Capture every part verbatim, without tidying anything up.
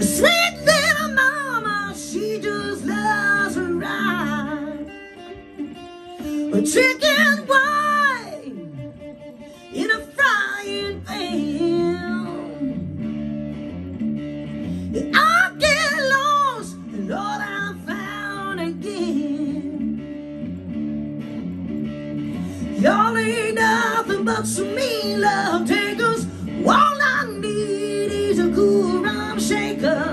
Sweet little mama, she just loves her ride. A chicken wine in a frying pan. I get lost and all I found again. Y'all ain't nothing but some mean love takers. All I need is a cool Rumpshaker,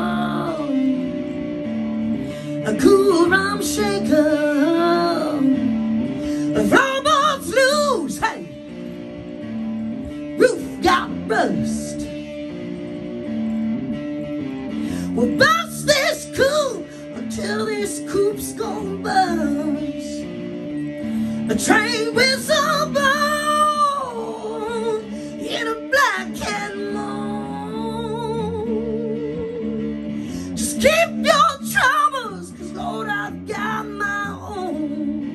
a cool Rumpshaker. Floorboards loose, hey, roof got rust. We'll bust this coop until this coop's gone bust. A train whistle blown in a black cat moan. Just keep your troubles, 'cause Lord, I've got my own.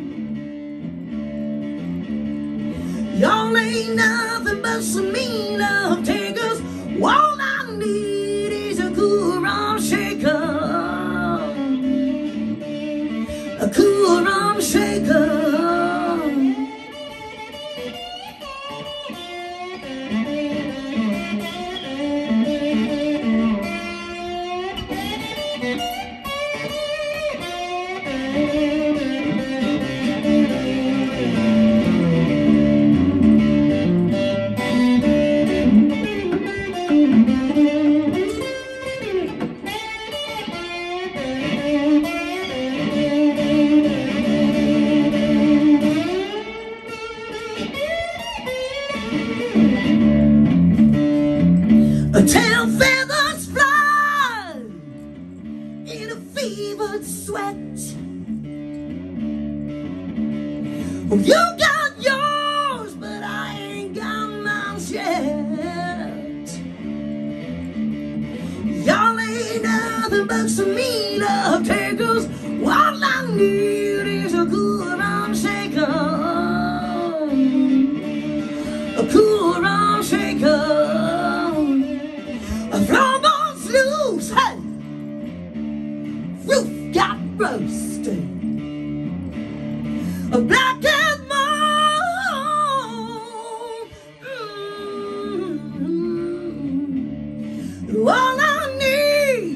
Y'all ain't nothing but some mean love takers. All I need is a cool Rumpshaker, a cool Rumpshaker. Tail feathers fly in a fevered sweat. Oh, you got yours, but I ain't got mine yet. Y'all ain't nothing but some mean love takers. All I need is a cool Rumpshaker, a cool Rumpshaker. Floorboards loose, hey, roof got roasted. A black and mold. Mm-hmm. All I need,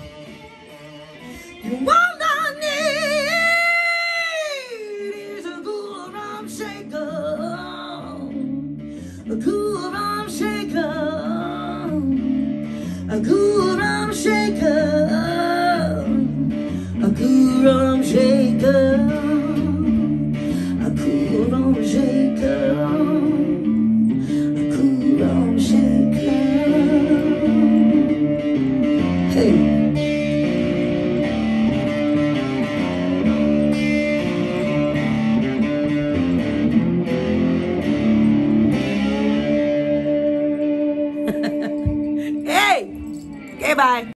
all I need is a cool Rumpshaker, a cool Rumpshaker, a cool Rumpshaker, a cool Rumpshaker, a cool Rumpshaker, a cool Rumpshaker. Hey. Hey. Okay, bye.